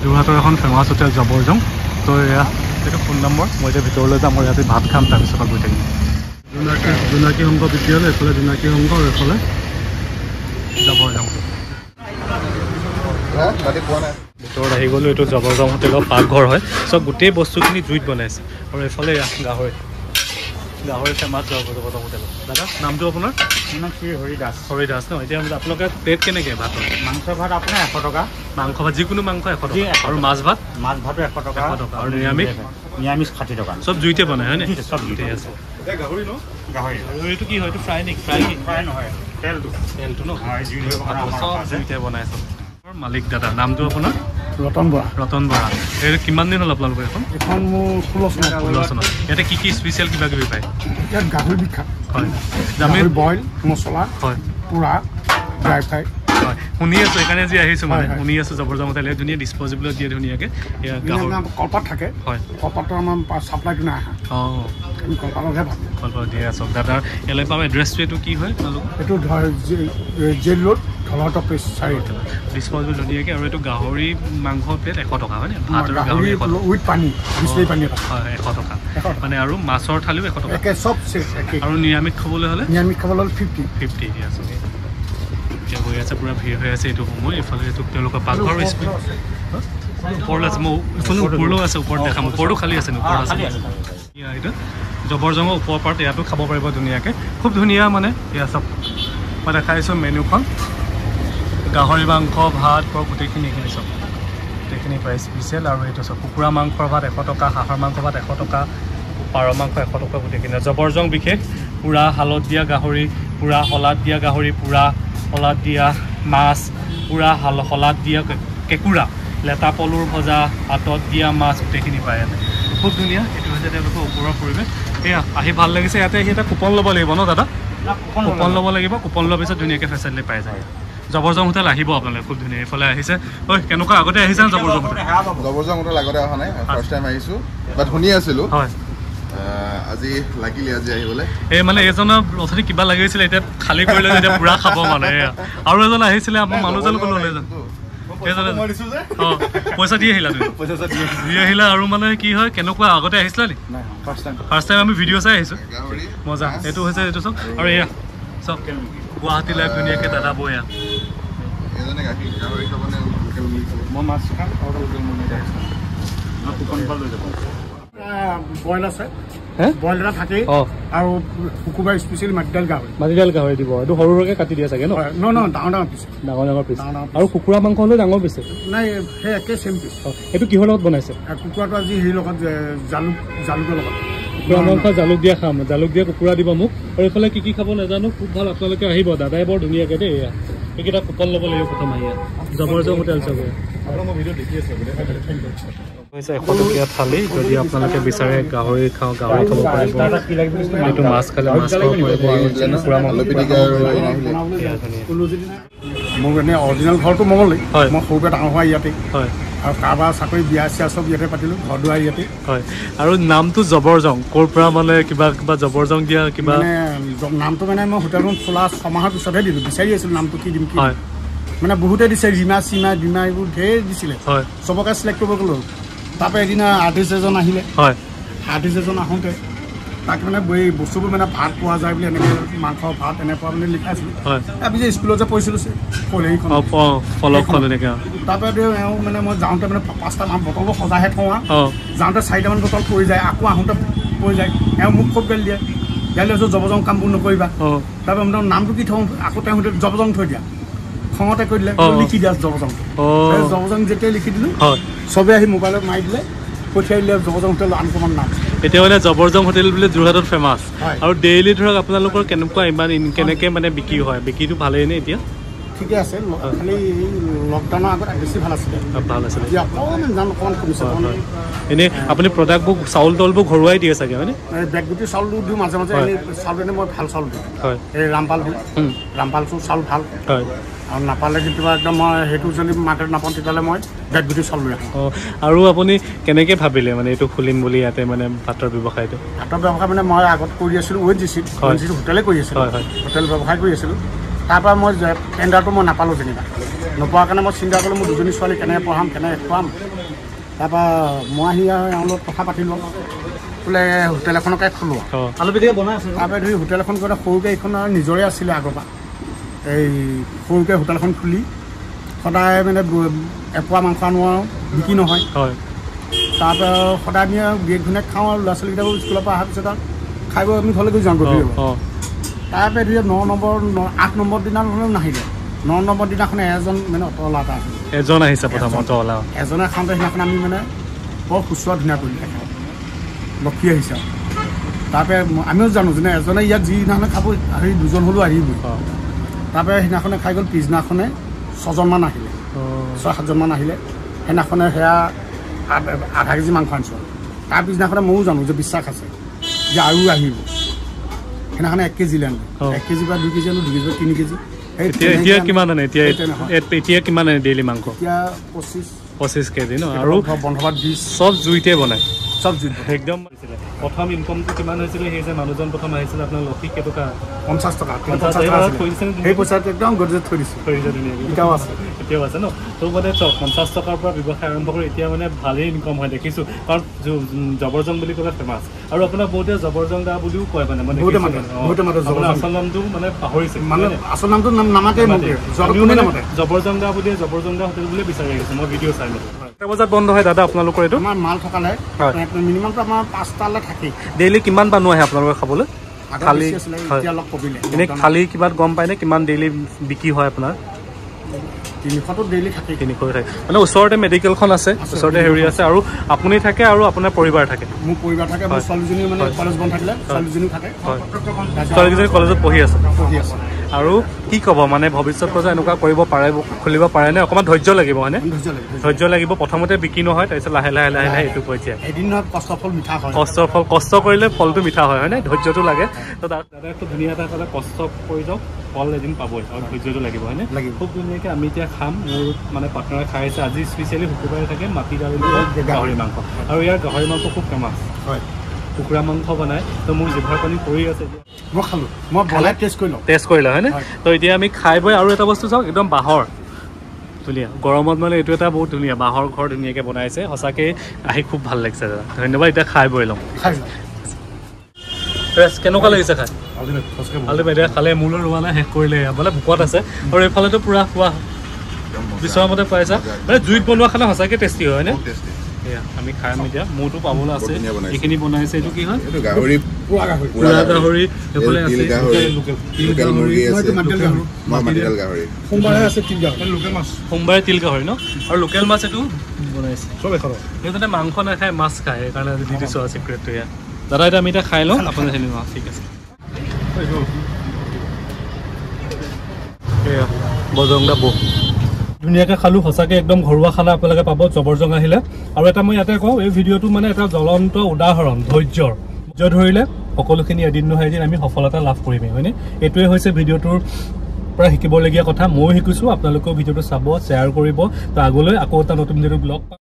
যোৰহাটৰ এখন famous hotel জবৰজং। তো এয়া এইটো ফোন নম্বৰ। মই এতিয়া ভিতৰলৈ যাম, মই ইয়াতে ভাত খাম, তাৰপিছত গৈ থাকিম। জোনাকী সংঘ বিদ্যালয়, এইফালে জোনাকী সংঘ, এইফালে জবৰজং। ভিতৰত আহি গ'লোঁ। এইটো জবৰজং হোটেলৰ পাকঘৰ হয়। চব গোটেই বস্তুখিনি জুইত বনাইছে। আৰু এইফালে গাহৰি ফেমাছ জবৰজং হোটেলত। দাদা নামটো আপোনাৰ? হৰি দাস ন? এতিয়া আপোনালোকে প্লেট কেনেকৈ ভাতৰ? মাংস ভাত আপোনাৰ 100 টকা। মাংস ভাত যিকোনো মাংস 100 টকা। আৰু মাছ ভাতো 100 টকা। আৰু নিৰামিষ 60 টকা। চব জুইতে বনাই হয়নে? চব জুইতে আছে। গাহৰি ন? গাহৰি এইটো কি হয়? এইটো ফ্ৰাই নেকি? ফ্ৰাই নহয়, তেলটো ন? চব জুইতে বনাইছে। মালিক দাদা নামটো আপোনাৰ? ৰতন বৰা। এইটো কিমান দিন হ'ল আপোনালোকৰ এখন? এখন মোৰ 16 চনত। ইয়াতে কি কি স্পেচিয়েল কিবা কিবি পায়? ইয়াত গাহৰি বিখ্যাত। হয়, গাহৰি বইল মছলা, হয়, পুৰা ড্ৰাই ফ্ৰাই। হয়, শুনি আছোঁ, সেইকাৰণে যি আহিছোঁ মানে শুনি আছোঁ। জবৰজং হোটেল ধুনীয়া ডিছপ'জিবলত দিয়ে ধুনীয়াকৈ। কলপাত থাকে। হয়, কলপাতটো আমাৰ চাপ্লাইটো নাই আহা। অঁ, আমি কলপাততহে ভাত কলপাত দিয়ে আছোঁ। দাদাৰ এলে পাম এড্ৰেছটো এইটো কি হয় আপোনালোকৰ? এইটো jail road Dhalhat office 4। Disposable ধুনীয়াকৈ। আৰু এইটো গাহৰি মাংস প্লেট 100 টকা হয়নে? ভাত আৰু গাহৰি উইথ পানী, বিচলেৰী পানী হয় 100 টকা মানে। আৰু মাছৰ থালিও 100 টকা। চব আৰু নিৰামিষ খাবলৈ হ'লে 50 দি আছোঁ। এতিয়া হৈ আছে, পূৰা ভিৰ হৈ আছে এইটো সময়। এইফালে এইটো তেওঁলোকৰ পাকঘৰ ওপৰলৈ আছে। মই এইফালে ওপৰলৈও আছে, ওপৰত দেখাম। ওপৰতো খালী আছে, ওপৰত আছে। এইটো জবৰজঙৰ ওপৰ পাৰ্ট, ইয়াতো খাব পাৰিব ধুনীয়াকৈ। খুব ধুনীয়া মানে। এয়া চব মই দেখাইছোঁ মেনুখন। গাহৰি মাংস, ভাত, গোটেইখিনি চব গোটেইখিনি পায় স্পেচিয়েল। আৰু এইটো চব কুকুৰা মাংসৰ ভাত 100 টকা, হাঁহৰ মাংস ভাত 100 টকা, পাৰ মাংস 100 টকা, গোটেইখিনি। জবৰজং বিশেষ পূৰা হালত দিয়া গাহৰি, পূৰা শলাদ দিয়া গাহৰি, পূৰা শলাদ দিয়া মাছ, পূৰা শলাদ দিয়া কেঁকুৰা, লেটা পলুৰ ভজা, হাতত দিয়া মাছ, গোটেইখিনি পায় ইয়াতে। খুব ধুনীয়া। এইটো হৈছে তেওঁলোকৰ ওপৰৰ পৰিৱেশ। এয়া আহি ভাল লাগিছে। ইয়াতে আহি এটা কুপন ল'ব লাগিব ন দাদা? কুপন ল'ব লাগিব। কুপন লোৱাৰ পিছত ধুনীয়াকৈ ফেচিলিটি পাই যায়। জবৰজং হোটেল আহিব আপোনালোকে, খুব ধুনীয়া। এইফালে আহিছে। ঐ কেনেকুৱা আগতে আহিছে জবৰজং হোটেল? জবৰজং হোটেল আগতে অহা নাই, ফাৰ্ষ্ট টাইম আহিছোঁ। বাট শুনি আছিলোঁ। হয়, আজি লাগিলে আজি আহিবলৈ। এই মানে এজনৰ অথনি কিবা লাগিছিলে, এতিয়া খালী কৰিলে এতিয়া পূৰা খাব মানে। আৰু এজন আহিছিলে, আপোনাৰ মানুহজন কোনো লৈ যাম। পইচা দি আহিলা? তুমি দি আহিলা। আৰু মানে কি হয়, কেনেকুৱা আগতে আহিছিলা নি? ফাৰ্ষ্ট টাইম আমি ভিডিঅ' চাই আহিছোঁ। মজা। এইটো হৈছে এইটো চব। আৰু এয়া চব গুৱাহাটী লাইভ ধুনীয়াকৈ দাদা বৈ এয়া বইল আছে, বইল এটা থাকেই। আৰু শুকুৰবাৰ স্পেচিয়েল মাটিদাইল গাহৰি দিব। এইটো সৰু সৰুকৈ কাটি দিয়ে চাগে ন? ডাঙৰ পিচ। আৰু কুকুৰা মাংস হ'লেও ডাঙৰ পিছে? নাই, সেই একে চেম পিচ। এইটো কিহৰ লগত বনাইছে? কুকুৰাটো আজি হেৰিৰ লগত, জালুকৰ লগত। কুকুৰা মাংস জালুক দিয়া খাম। জালুক দিয়া কুকুৰা দিব মোক। আৰু এইফালে কি খাব নাজানো। খুব ভাল, আপোনালোকে আহিব। দাদাই বৰ ধুনীয়াকৈ দেই। এয়া এইকেইটা কুপন ল'ব লাগিব প্ৰথম আহি। জবৰজং হোটেল চাগে হৈছে 100 টকীয়া থালি। যদি আপোনালোকে বিচাৰে গাহৰি খাওঁ, গাহৰি খাব পাৰিব। এইটো মাছ খালে মাছ খাব পাৰিব। মোৰ এনেই অৰিজিনেল ঘৰটো মঙলদৈ। হয়, মই সৰুকৈ ডাঙৰ হোৱা ইয়াতে। হয়, আৰু কাৰোবাৰ চাকৰি বিয়া চিয়া চব ইয়াতে পাতিলোঁ, ঘৰ দুৱাৰ ইয়াতে। হয়। আৰু নামটো জবৰজং ক'ৰ পৰা মানে? কিবা জবৰজং দিয়া কিবা মানে নামটো মানে মই হোটেলখন খোলা 6 মাহৰ পিছতহে দিলোঁ। বিচাৰি আছিলোঁ নামটো কি দিম কি। মানে বহুতে দিছে, ৰীমা চিমা ডিমা এইবোৰ ঢেৰ দিছিলে। চবকে চিলেক্ট কৰিব গ'লোঁ। তাৰপৰা এদিনা আৰ্টিষ্ট এজন আহিলে। আৰ্টিষ্ট এজন আহোঁতে তাক মানে বস্তুবোৰ মানে ভাত পোৱা যায় বুলি, এনেকৈ মাংস ভাত এনেকুৱা মানে লিখাইছিলোঁ। আমি যে স্কুলত যে পঢ়িছিলোঁ তাৰপৰা এওঁ মানে মই যাওঁতে মানে 5টামান বটলো সজাইহে থওঁ। যাওঁতে 4টামান বটল পৰি যায়, আকৌ আহোঁতে পৰি যায়। এওঁ মোক খুব গালি দিয়ে। গালি দিছোঁ জবৰজং কামবোৰ নকৰিবা। তাৰপৰা নামটো কি থওঁ? আকৌ তেওঁ জবৰজং থৈ দিয়া। খঙতে কৈ দিলে, লিখি দিয়া জবৰজং। জবৰজং যেতিয়া লিখি দিলোঁ, চবেই আহি মোবাইলত মাৰি দিলে, পঠিয়াই দিলে জবৰজং হোটেল আনকমন নাম। এতিয়া মানে জবৰজং হোটেল বুলি যোৰহাটত ফেমাছ। আৰু ডেইলি ধৰক আপোনালোকৰ কেনেকুৱা ইমান কেনেকৈ মানে বিক্ৰী হয়? বিক্ৰীটো ভালেই নে এতিয়া? ঠিকে আছে, খালি লকডাউনৰ আগত বেছি ভাল আছিলে। ভাল আছিলে। অকণমান কমিছে। এনেই আপুনি প্ৰডাক্টবোৰ চাউল তাউলবোৰ ঘৰুৱাই দিয়ে চাগে হয়নে? বেগগুটি চাউলটো দিওঁ মাজে মাজে। চাউল এনে মই ভাল চাউল দিওঁ। এই ৰামপাল দিওঁ। ৰামপাল চাউল ভাল। আৰু নাপালে কেতিয়াবা একদম মই সেইটো যদি মাৰ্কেট নাপাওঁ তেতিয়াহ'লে মই বেগগুটি চাউল লৈ আহোঁ। আৰু আপুনি কেনেকৈ ভাবিলে মানে এইটো খুলিম বুলি ইয়াতে মানে ভাতৰ ব্যৱসায়টো? ভাতৰ ব্যৱসায় মানে মই আগত কৰি আছিলোঁ ONGC হোটেলে কৰি আছিলোঁ। হোটেল ব্যৱসায় কৰি আছিলোঁ। তাৰপৰা মই টেণ্ডাৰটো মই নাপালোঁ যেনিবা। নোপোৱাৰ কাৰণে মই চিন্তা কৰিলোঁ মোৰ দুজনী ছোৱালী কেনেকৈ পঢ়াম কেনেকৈ খুৱাম তাৰপৰা মই আহি আৰু এওঁৰ লগত কথা পাতিলোঁ বোলে হোটেল এখনকে খোলোঁ আলু পিটিকা বনাই আছে তাৰপৰা ধৰি হোটেল এখন কৰোঁতে সৰুকৈ এইখন নিজৰে আছিলে আগৰ পৰা এই সৰুকৈ হোটেলখন খুলি সদায় মানে এপোৱা মাংস আনো আৰু বিক্ৰী নহয় তাৰপৰা সদায় আমি আৰু গেট ঘূনে খাওঁ আৰু ল'ৰা ছোৱালীকেইটাও স্কুলৰ পৰা অহাৰ পিছত আৰু খাই বৈ আমি ঘৰলৈ গৈ যাওঁ গধূলি তাৰপৰা ধৰি 8 নম্বৰ দিনাখনো নাহিলে 9 নম্বৰ দিনাখনে এজন মানে অটলা এটা আছিল এজন আহিছে প্ৰথম অটলা এজনে খাওঁতে সেইদিনাখন আমি মানে বৰ শুশ্ৰূষা ধুনীয়া কৰিলোঁ লক্ষী আহিছে তাৰপৰা আমিও জানো যে এজনে ইয়াত যিদিনাখনে খাব হেৰি দুজন হ'লেও আহিবই তাৰপৰা সেইদিনাখনে খাই গ'ল পিছদিনাখনে 6জনমান আহিলে 6-7জনমান আহিলে সেইদিনাখনে সেয়া আধা কেজি মাংস আনিছোঁ তাৰ পিছদিনাখনে ময়ো জানো যে বিশ্বাস আছে যে আৰু আহিব সেইদিনাখনে 1 কেজি আনিলোঁ 1 কেজিৰ পৰা 2 কেজি আনিলোঁ 2 কেজিৰ পৰা 3 কেজি এতিয়া কিমান আনে এতিয়া কিমান আনে ডেইলি মাংস এতিয়া 25 কেজি ন আৰু বন্ধবাত 20 চব জুইতে বনায় চব জুইত একদম প্ৰথম ইনকমটো কিমান হৈছিলে সেই যে মানুহজন প্ৰথম আহিছিলে আপোনাৰ লক্ষী কেইটকা 50 টকা সেই পইচাটো একদম গজত থৈ দিছোঁ এতিয়াও আছে এতিয়াও আছে ন তো মানে চব 50 টকাৰ পৰা ব্যৱসায় আৰম্ভ কৰি এতিয়া মানে ভালেই ইনকম হয় দেখিছোঁ কাৰণ জবৰজং বুলি ক'লে ফেমাছ আৰু আপোনাৰ বহুতে জবৰজং দা বুলিও কয় মানে আচল নামটো মানে পাহৰিছে মানে আচল নামটো নামাতে জবৰজং দা বুলি জবৰজং দা হোটেল বুলি বিচাৰি আহিছোঁ মই ভিডিঅ' চাই লওঁ কেইটা বজাত বন্ধ হয় দাদা আপোনালোকৰ এইটো আমাৰ মাল থকালে মিনিমামটো আমাৰ 5টালৈ থাকেই ডেইলি কিমান মানুহ আহে আপোনালোকে খাবলৈ খালি অলপ কমিলে এনেই খালি কিবা গম পায়নে কিমান ডেইলি বিক্ৰী হয় আপোনাৰ 300টো ডেইলি থাকে 300 থাকে মানে ওচৰতে মেডিকেলখন আছে ওচৰতে হেৰি আছে আৰু আপুনি থাকে আৰু আপোনাৰ পৰিবাৰ থাকে মোৰ পৰিবাৰ থাকে মোৰ ছোৱালীজনী মানে কলেজ বন্ধ থাকিলে ছোৱালীজনী থাকে ছোৱালীজনী কলেজত পঢ়ি আছে আৰু কি ক'ব মানে ভৱিষ্যত পৰ্যায়ত এনেকুৱা কৰিব পাৰে খুলিব পাৰে নে অকণমান ধৈৰ্য লাগিব হয়নে ধৈৰ্য লাগিব প্ৰথমতে বিক্ৰী নহয় তাৰপিছত লাহে লাহে লাহে লাহে এইটো পৰ্যায় এদিন নহয় কষ্টৰ ফল মিঠা হয় কষ্ট কৰিলে ফলটো মিঠা হয় হয়নে ধৈৰ্যটো লাগে তো দাদা একটু ধুনীয়া এটা ক'লে কষ্ট কৰি যাওক ফল এদিন পাবই আৰু ধৈৰ্যটো লাগিব হয়নে খুব ধুনীয়াকৈ আমি এতিয়া খাম মোৰ মানে পাৰ্টনাৰে খাই আছে আজি স্পেচিয়েলি শুকুৰবাৰে থাকে মাটি দালি গাহৰি মাংস আৰু ইয়াৰ গাহৰি মাংস খুব ফেমাছ হয় কুকুৰা মাংস বনাই তো মোৰ জিভাৰ পানী পৰি আছে মই খালোঁ মই বনাই টেষ্ট কৰিলোঁ হয়নে তো এতিয়া আমি খাই বৈ আৰু এটা বস্তু চাওক একদম বাঁহৰ ধুনীয়া গৰমত মানে এইটো এটা বহুত ধুনীয়া বাঁহৰ ঘৰ ধুনীয়াকৈ বনাইছে সঁচাকৈ আহি খুব ভাল লাগিছে দাদা ধন্যবাদ এতিয়া খাই বৈ ল'ম কেনেকুৱা লাগিছে খাই আলু বাইদেউ খালে মূলৰ ৰোৱা নাই শেষ কৰিলে মানে ভোকত আছে আৰু এইফালেতো পূৰা খোৱা বিচৰা মতে পাইছা মানে জুইত বনোৱা খালে সঁচাকৈ টেষ্টি হয় হয়নে আমি খাম এতিয়া মোৰতো পাবলৈ আছে এইখিনি বনাইছে এইটো কি হয় পুৰা গাহৰি এইফালে আছে সোমবাৰে তিল গাহৰি ন আৰু লোকেল মাছ এইটো বনাইছে সেইকাৰণে মাংস নাখায় মাছ খায় সেইকাৰণে দি দিছোঁ আৰু চিক্ৰেটটো ইয়াত দাদা এতিয়া আমি এতিয়া খাই লওঁ আপোনাৰ চিনি ঠিক আছে বজৰং দা বৌ ধুনীয়াকৈ খালোঁ সঁচাকৈ একদম ঘৰুৱা খানা আপোনালোকে পাব জবৰজং আহিলে আৰু এটা মই ইয়াতে কওঁ এই ভিডিঅ'টো মানে এটা জ্বলন্ত উদাহৰণ ধৈৰ্যৰ ধৰিলে সকলোখিনি এদিন নহয় এদিন আমি সফলতা লাভ কৰিমেই হয়নে এইটোৱে হৈছে ভিডিঅ'টোৰ পৰা শিকিবলগীয়া কথা ময়ো শিকিছোঁ আপোনালোকেও ভিডিঅ'টো চাব শ্বেয়াৰ কৰিব তো আগলৈ আকৌ এটা নতুন ভিডিঅ'টো ব্লগ